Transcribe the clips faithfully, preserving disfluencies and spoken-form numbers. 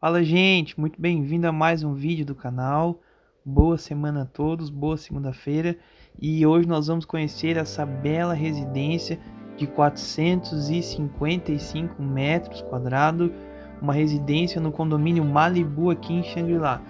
Fala, gente, muito bem-vindo a mais um vídeo do canal. Boa semana a todos, boa segunda-feira. E hoje nós vamos conhecer essa bela residência de quatrocentos e cinquenta e cinco metros quadrados, uma residência no condomínio Malibu aqui em Xangri-Lá.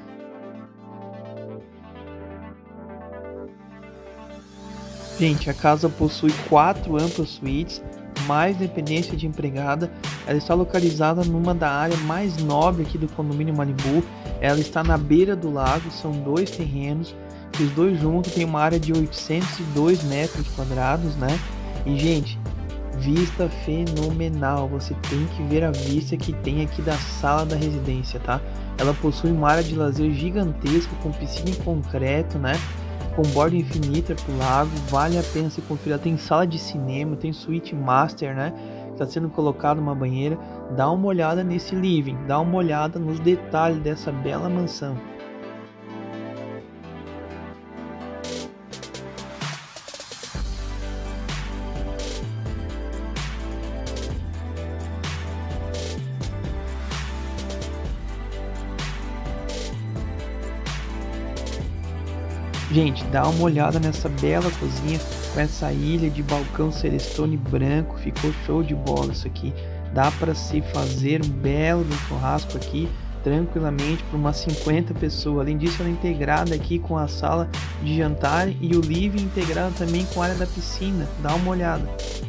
Gente, a casa possui quatro amplas suítes, mais dependência de empregada. Ela está localizada numa da área mais nobre aqui do condomínio Malibu. Ela está na beira do lago, são dois terrenos, que os dois juntos têm uma área de oitocentos e dois metros quadrados, né? E, gente, vista fenomenal. Você tem que ver a vista que tem aqui da sala da residência, tá? Ela possui uma área de lazer gigantesca com piscina em concreto, né? Com borda infinita pro lago, vale a pena se conferir. Tem sala de cinema, tem suíte master, né? Está sendo colocado uma banheira. Dá uma olhada nesse living, dá uma olhada nos detalhes dessa bela mansão. Gente, dá uma olhada nessa bela cozinha com essa ilha de balcão Celestone branco, ficou show de bola isso aqui. Dá para se fazer um belo do churrasco aqui tranquilamente para umas cinquenta pessoas. Além disso, ela é integrada aqui com a sala de jantar e o living integrado também com a área da piscina. Dá uma olhada.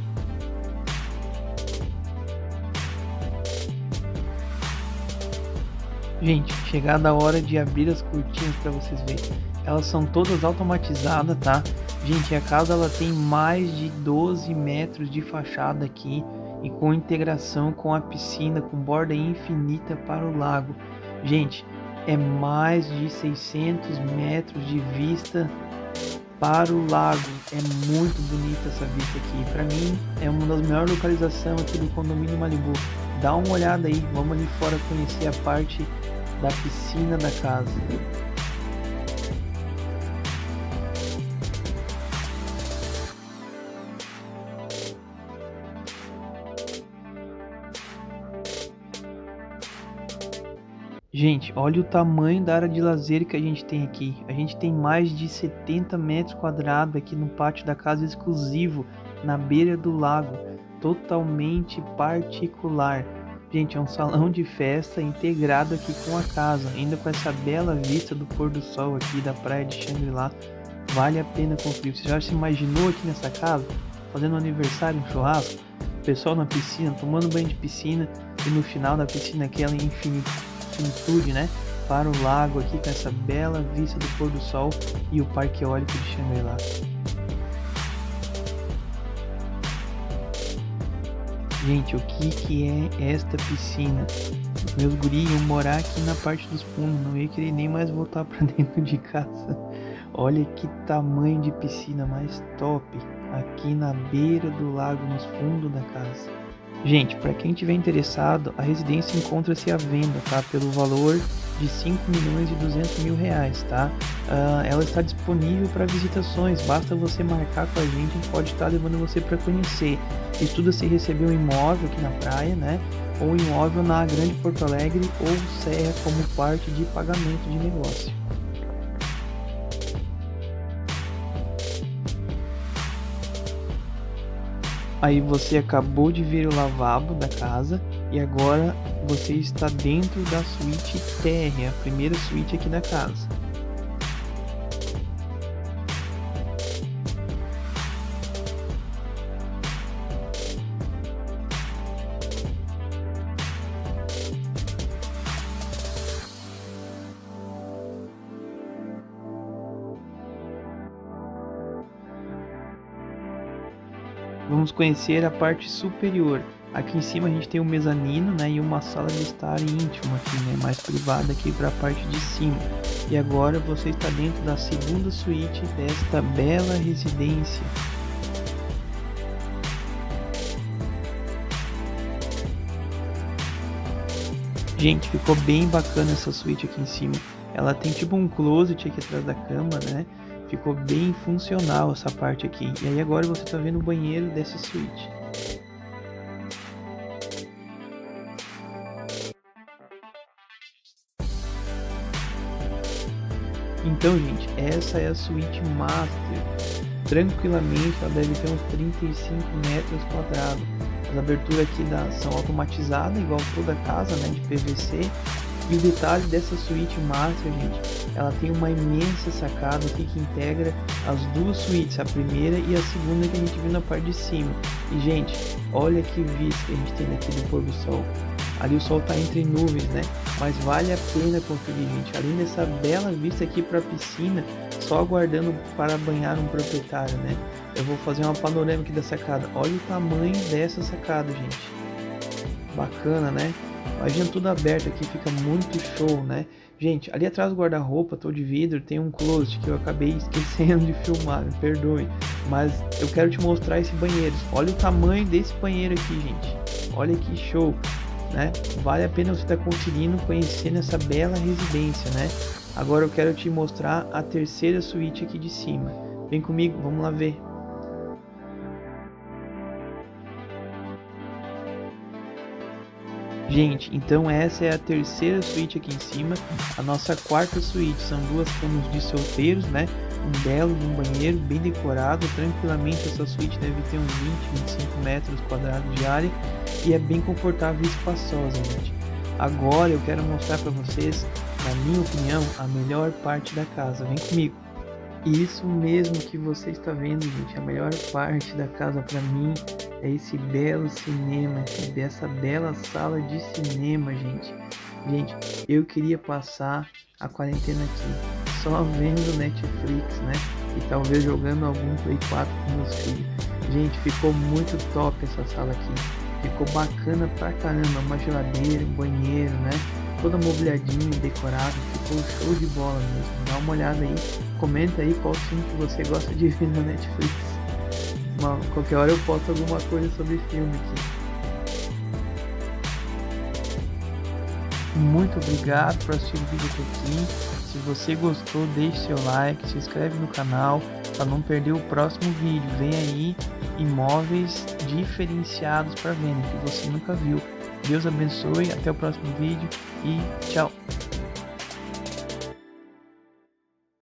Gente, chegada a hora de abrir as cortinas para vocês verem. Elas são todas automatizadas, tá? Gente, a casa ela tem mais de doze metros de fachada aqui e com integração com a piscina, com borda infinita para o lago. Gente, é mais de seiscentos metros de vista para o lago. É muito bonita essa vista aqui. Para mim, é uma das melhores localizações aqui do condomínio Malibu. Dá uma olhada aí, vamos ali fora conhecer a parte da piscina da casa. Gente, olha o tamanho da área de lazer que a gente tem aqui. A gente tem mais de setenta metros quadrados aqui no pátio da casa, exclusivo, na beira do lago, totalmente particular. Gente, é um salão de festa integrado aqui com a casa, ainda com essa bela vista do pôr do sol aqui da praia de Xangri-Lá. Vale a pena conferir. Você já se imaginou aqui nessa casa, fazendo um aniversário, um churrasco, o pessoal na piscina, tomando banho de piscina e no final da piscina aquela infinitude, né? Para o lago aqui com essa bela vista do pôr do sol e o parque eólico de Xangri-Lá. Gente, o que que é esta piscina? Meus guris iam morar aqui na parte dos fundos, não ia querer nem mais voltar para dentro de casa. Olha que tamanho de piscina mais top, aqui na beira do lago, nos fundos da casa. Gente, para quem tiver interessado, a residência encontra-se à venda, tá? Pelo valor de cinco milhões e duzentos mil reais, tá? Uh, ela está disponível para visitações, basta você marcar com a gente, a gente pode estar levando você para conhecer. Estuda-se receber um imóvel aqui na praia, né? Ou um imóvel na Grande Porto Alegre ou Serra como parte de pagamento de negócio. Aí você acabou de ver o lavabo da casa e agora você está dentro da suíte T R, a primeira suíte aqui da casa. Vamos conhecer a parte superior. Aqui em cima a gente tem um mezanino, né, e uma sala de estar íntima aqui, né, mais privada aqui para a parte de cima. E agora você está dentro da segunda suíte desta bela residência. Gente, ficou bem bacana essa suíte aqui em cima. Ela tem tipo um closet aqui atrás da cama, né? Ficou bem funcional essa parte aqui. E aí agora você tá vendo o banheiro dessa suíte. Então, gente, essa é a suíte master. Tranquilamente ela deve ter uns trinta e cinco metros quadrados. As aberturas aqui da, são automatizadas, igual toda casa, né, de P V C. E o detalhe dessa suíte master, gente, ela tem uma imensa sacada aqui que integra as duas suítes, a primeira e a segunda que a gente viu na parte de cima. E, gente, olha que vista que a gente tem daqui do pôr do sol. Ali o sol está entre nuvens, né? Mas vale a pena conferir, gente. Além dessa bela vista aqui para a piscina, só aguardando para banhar um proprietário, né? Eu vou fazer uma panorâmica aqui da sacada. Olha o tamanho dessa sacada, gente. Bacana, né? Imagina tudo aberto aqui, fica muito show, né? Gente, ali atrás do guarda-roupa, todo de vidro, tem um closet que eu acabei esquecendo de filmar, me perdoe. Mas eu quero te mostrar esse banheiro. Olha o tamanho desse banheiro aqui, gente. Olha que show, né? Vale a pena você estar conseguindo conhecer essa bela residência, né? Agora eu quero te mostrar a terceira suíte aqui de cima. Vem comigo, vamos lá ver. Gente, então essa é a terceira suíte aqui em cima. A nossa quarta suíte são duas camas de solteiros, né? Um belo de um banheiro bem decorado. Tranquilamente essa suíte deve ter uns vinte, vinte e cinco metros quadrados de área. E é bem confortável e espaçosa, gente. Agora eu quero mostrar para vocês, na minha opinião, a melhor parte da casa. Vem comigo. Isso mesmo que você está vendo, gente, a melhor parte da casa para mim é esse belo cinema aqui, dessa bela sala de cinema, gente. Gente, eu queria passar a quarentena aqui, só vendo Netflix, né? E talvez jogando algum Play quatro com meus filhos. Gente, ficou muito top essa sala aqui. Ficou bacana pra caramba, uma geladeira, um banheiro, né? Toda mobiliadinha, decorado, ficou show de bola mesmo. Dá uma olhada aí, comenta aí qual filme que você gosta de ver na Netflix. Uma, qualquer hora eu posto alguma coisa sobre filme aqui. Muito obrigado por assistir o vídeo até aqui. Se você gostou, deixe seu like, se inscreve no canal para não perder o próximo vídeo. Vem aí imóveis diferenciados para venda que você nunca viu. Deus abençoe, até o próximo vídeo e tchau!